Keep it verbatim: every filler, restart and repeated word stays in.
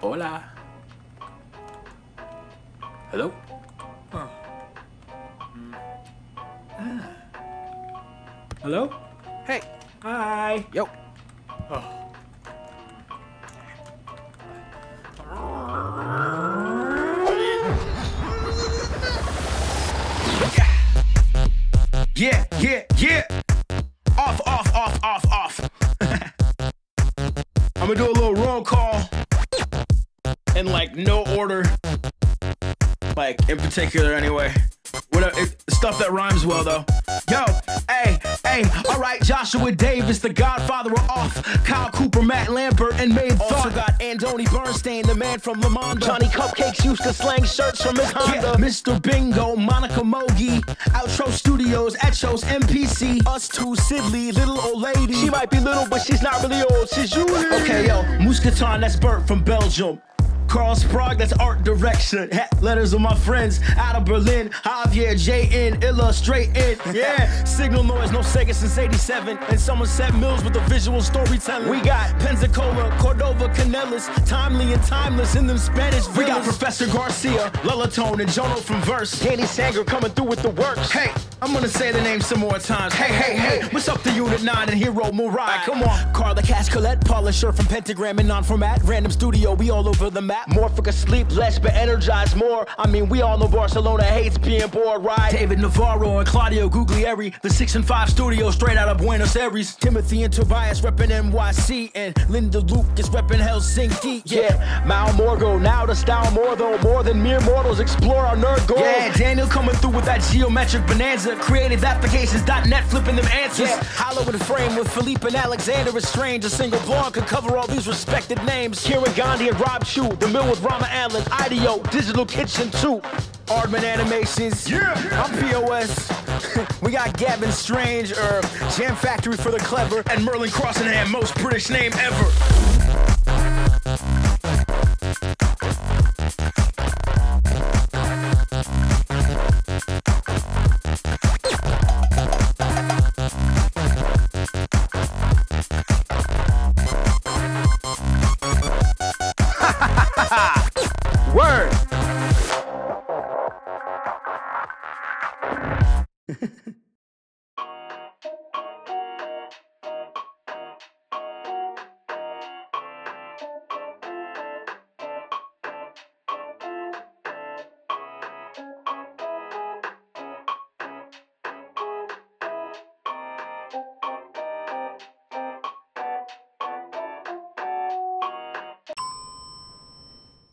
Hola. Hello? Huh. Ah. Hello? Hey. Hi. Yo. Oh. Yeah, yeah, yeah. Off, off, off, off, off. I'm gonna do a little roll call in like no order, like in particular anyway. Whatever, it, stuff that rhymes well though. Yo, hey, hey, alright, Joshua Davis, the godfather of off. Kyle Cooper, Matt Lambert, and Maeve Thought. Also got Andoni Bernstein, the man from Lamonda. Johnny Cupcakes used to slang shirts from his Honda. Yeah, Mister Bingo, Monica Mogi, Outro Studios, Etchos, M P C. Us two, Sidley, little old lady. She might be little, but she's not really old, she's you. Okay, yo, Muscatan, that's Bert from Belgium. Carl Sprague, that's art direction. Letters of my friends out of Berlin. Javier J N, illustrate it. Yeah, Signal Noise, no Sega since eighty-seven. And Somerset Mills with the visual storytelling. We got Pensacola, Cordova, Canellis, timely and timeless in them Spanish villas. We got Professor Garcia, Lullatone, and Jono from Verse. Danny Sanger coming through with the works. Hey, I'm gonna say the name some more times. Hey, hey, hey, what's up to Unit nine and Hero Murai? Come on. Carla Cash Colette, Polisher from Pentagram and Non-Format. Random Studio, we all over the map. Morphica sleep less but energize more. I mean, we all know Barcelona hates being bored, right? David Navarro and Claudio Guglieri, the six and five studio straight out of Buenos Aires. Timothy and Tobias reppin' N Y C, and Linda Lucas reppin' Helsinki. Yeah, Mal Morgo, now to style more though, more than mere mortals explore our nerd goals. Yeah, Daniel coming through with that geometric bonanza, creative applications dot net flipping them answers. Yeah, Hollow in Frame with Philippe and Alexander is strange. A single blog could cover all these respected names. Kieran Gandhi and Rob Chu, the Mill with Rama Allen, Ideo, Digital Kitchen two, Aardman Animations, yeah, I'm P O S. We got Gavin Strange, er, Jam Factory for the Clever, and Merlin Crossingham, most British name ever. Word.